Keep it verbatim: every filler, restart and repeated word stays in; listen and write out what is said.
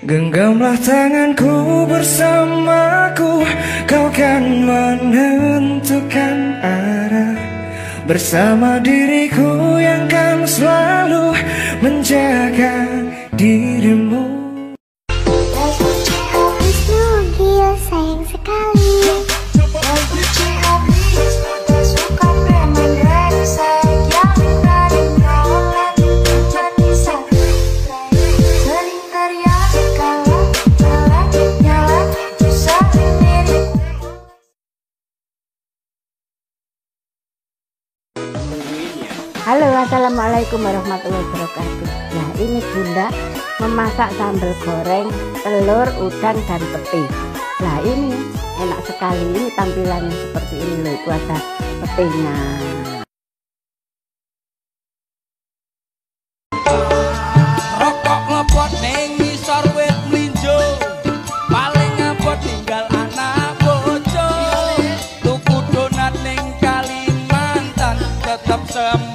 Genggamlah tanganku bersamaku, kau kan menentukan arah. Bersama diriku yang kan selalu menjaga dirimu. Sayang sekali. Halo, assalamualaikum warahmatullahi wabarakatuh. Nah, ini Bunda memasak sambal goreng telur, udang, dan pete. Nah, ini enak sekali. Ini tampilannya seperti ini loh. Itu ada petenya. Rokok ngebot ning ngisor wit mlinjo, paling ngabot tinggal anak bojo. Tuku donat ning Kalimantan tetep sem